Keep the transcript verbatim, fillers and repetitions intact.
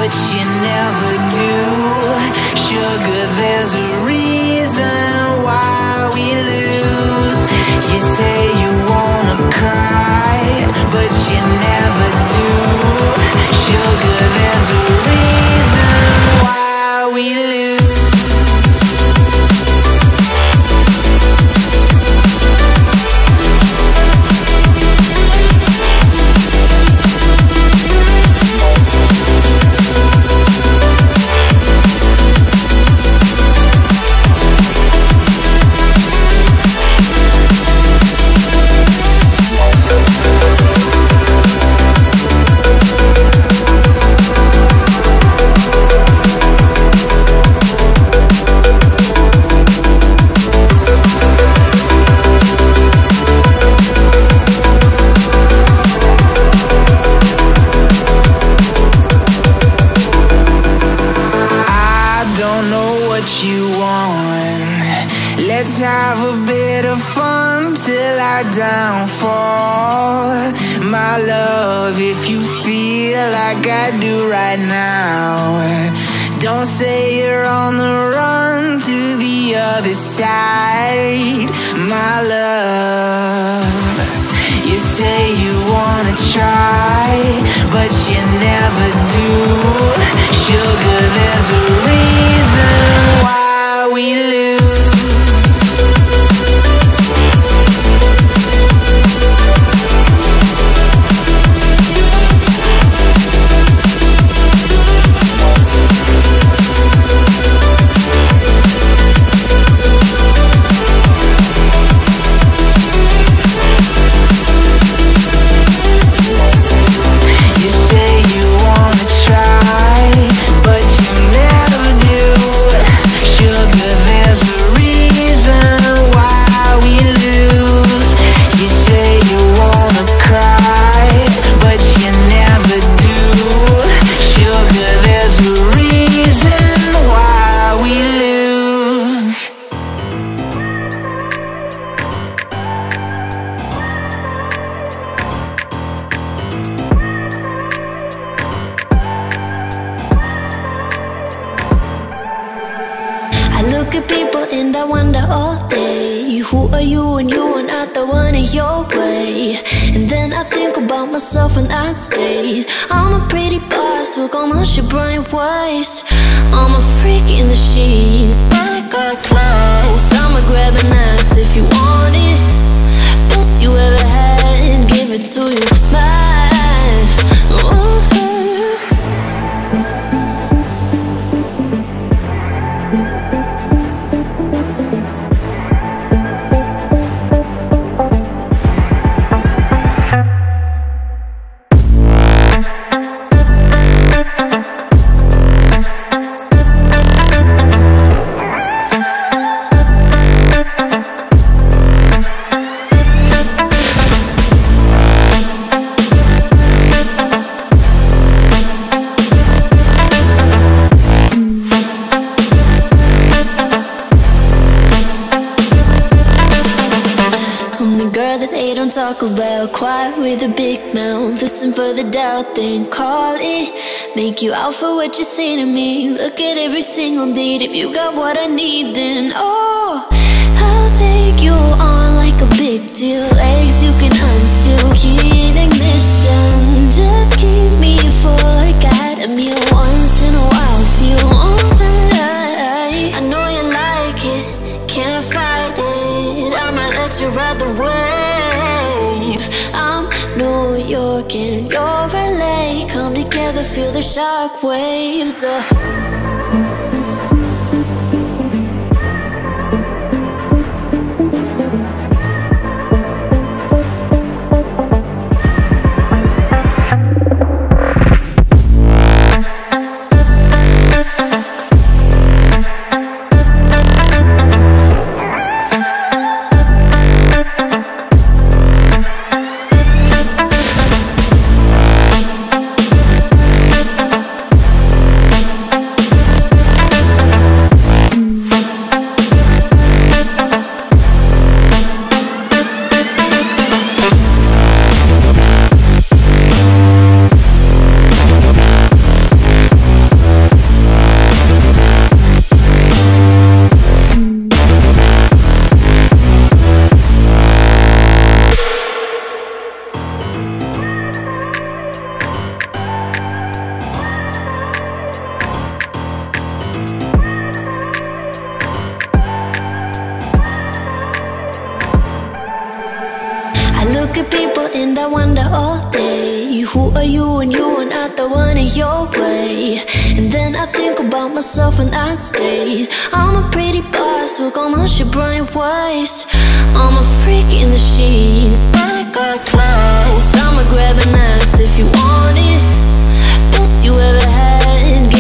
but you never do. Sugar, there's a reason why we lose. You say you wanna cry, but you never do. Sugar, there's a reason why we lose. Let's have a bit of fun till I downfall. My love, if you feel like I do right now, don't say you're on the run to the other side. My love, you say you wanna try, but you never do. Sugar, there's a reason why we lose. Look at people and I wonder all day, who are you and you are not the one in your way. And then I think about myself and I stayed. I'm a pretty boss, look almost your brain waves. I'm a freak in the sheets, but I got class. I'ma grab an ass if you want it. Best you ever had, give it to you, man. Ooh. Talk about quiet with a big mouth. Listen for the doubt, then call it. Make you out for what you say to me. Look at every single date. If you got what I need, then oh, I'll take you on like a big deal. Legs you can unseal, key in ignition. Just keep me full like I had a meal. Once in a while, feel alright. I know you like it, can't fight it. I'ma let you ride the wave. I'm New York and you're L A. Come together, feel the shock waves. uh. I wonder all day, who are you when you are not the one in your way? And then I think about myself and I stay. I'm a pretty boss, look almost your brain waste. I'm a freak in the sheets, but I got class. I'ma grab an ass if you want it. Best you ever had.